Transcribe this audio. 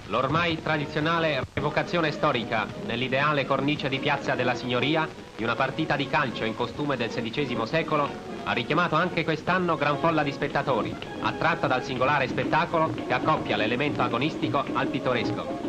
L'ormai tradizionale rievocazione storica, nell'ideale cornice di Piazza della Signoria, di una partita di calcio in costume del XVI secolo, ha richiamato anche quest'anno gran folla di spettatori, attratta dal singolare spettacolo che accoppia l'elemento agonistico al pittoresco.